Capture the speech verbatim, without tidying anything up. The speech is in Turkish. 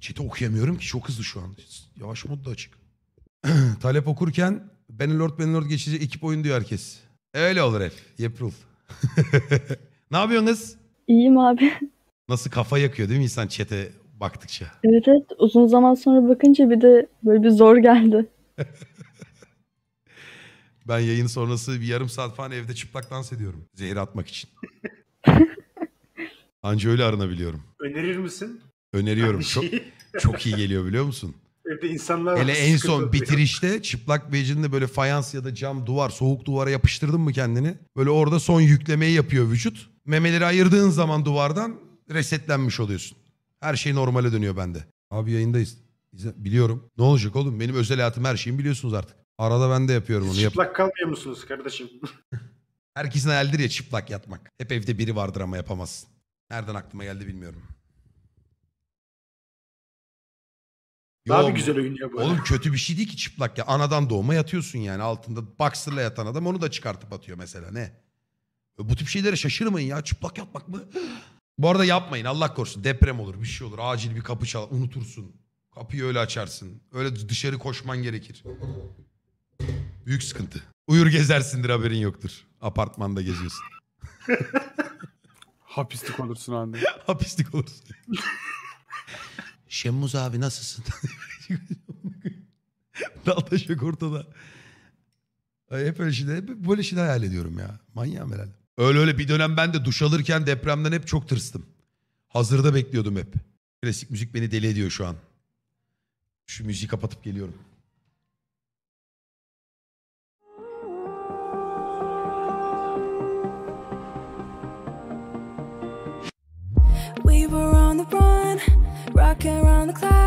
Chat'i okuyamıyorum ki çok hızlı şu an. Yavaş modda açık. Talep okurken Benelord Benelord geçecek ekip oyun diyor herkes. Öyle olur hep. April. Ne yapıyorsunuz? İyiyim abi. Nasıl kafa yakıyor değil mi insan chat'e baktıkça? Evet evet, uzun zaman sonra bakınca bir de böyle bir zor geldi. Ben yayın sonrası bir yarım saat falan evde çıplak dans ediyorum. Zehir atmak için. Anca öyle arınabiliyorum. Önerir misin? Öneriyorum. Aynı Çok, şeyi. çok iyi geliyor biliyor musun? Evde insanlar var, Hele en sıkıntı son oluyor. bitirişte çıplak becinle böyle fayans ya da cam duvar, soğuk duvara yapıştırdın mı kendini? Böyle orada son yüklemeyi yapıyor vücut. Memeleri ayırdığın zaman duvardan resetlenmiş oluyorsun. Her şey normale dönüyor bende. Abi yayındayız. Biliyorum. Ne olacak oğlum? Benim özel hayatım, her şeyimi biliyorsunuz artık. Arada ben de yapıyorum onu. Siz Yap çıplak kalmıyor musunuz kardeşim? Herkesin hayalidir ya çıplak yatmak. Hep evde biri vardır ama yapamazsın. Nereden aklıma geldi bilmiyorum. Daha Yo, bir güzel oyun ya bu. oğlum kötü bir şey değil ki çıplak ya. Anadan doğma yatıyorsun yani. Altında boxer'la yatan adam onu da çıkartıp atıyor mesela. Ne? Bu tip şeylere şaşırmayın ya. Çıplak yatmak mı? Bu arada yapmayın Allah korusun. Deprem olur, bir şey olur. Acil bir kapı çal, unutursun. Kapıyı öyle açarsın. Öyle dışarı koşman gerekir. Büyük sıkıntı. Uyur gezersindir, haberin yoktur. Apartmanda geziyorsun. Hapislik olursun anne. Hapislik olursun. Şemmuz abi nasılsın? Daltaşak ortada. Ay, hep öyle şeyler, hep böyle şeyler hayal ediyorum ya. Manyağım herhalde. Öyle öyle bir dönem ben de duş alırken depremden hep çok tırstım. Hazırda bekliyordum hep. Klasik müzik beni deli ediyor şu an. Şu müziği kapatıp geliyorum. We were on the run, rocking around the cloud.